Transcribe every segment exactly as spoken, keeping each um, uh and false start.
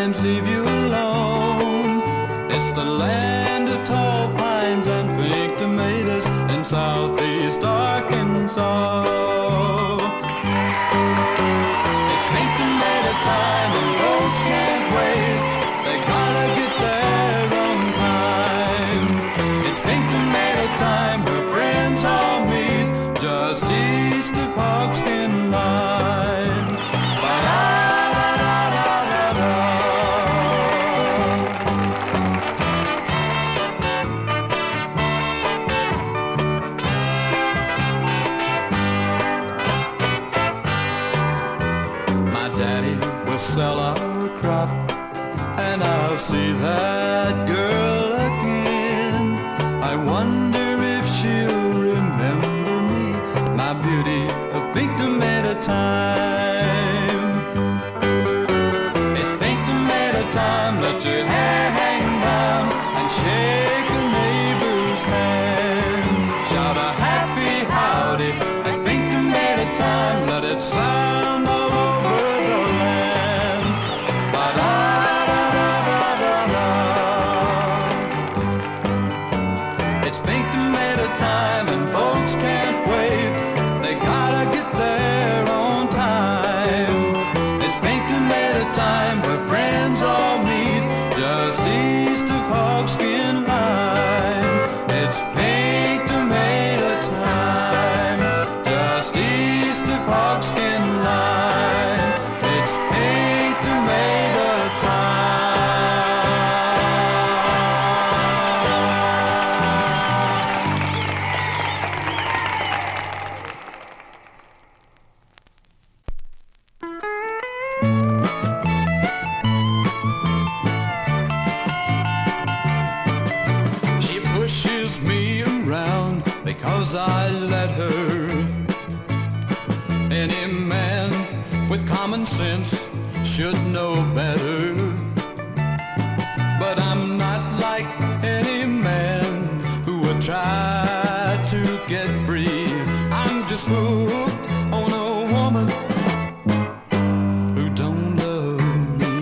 sometimes leave you alone. It's the land of tall pines and pink tomatoes in southeast Arkansas. It's pink tomato time and folks can't wait. They gotta get there on time. It's pink tomato time where friends all meet just east of Hogskin Line. My daddy will sell our crop, and I'll see that girl again. I wonder if she'll remember me, my beauty of pink tomato time. It's pink tomato time, let your hair hang down and shake a neighbor's hand. Shout a happy howdy at pink tomato time, let it sound all over the land. Ba-da-da-da-da-da-da. It's pink tomato time and folks can't wait. They gotta get there on time. It's pink tomato time where friends all meet just east of Hogskin Line. It's pink tomato time just east of Hogskin Line. It's pink tomato time. She pushes me around because I let her. Any man with common sense should know better. But I'm not like any man who would try to get free. I'm just hooked on a woman who don't love me.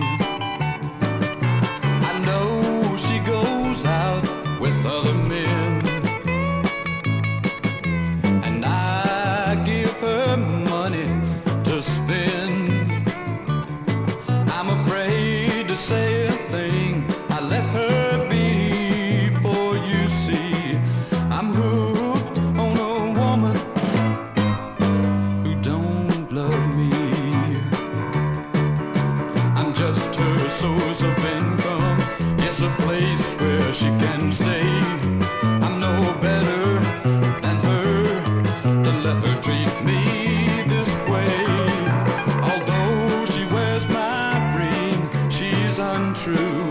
I know she goes out with other men, and I give her money to spend. I'm afraid to say a thing, I let her be, for you see, I'm hooked on a woman who don't love me. I'm just her source of income, yes, a place where she can stay. I'm no better than her to let her treat me this way. Although she wears my ring, she's untrue.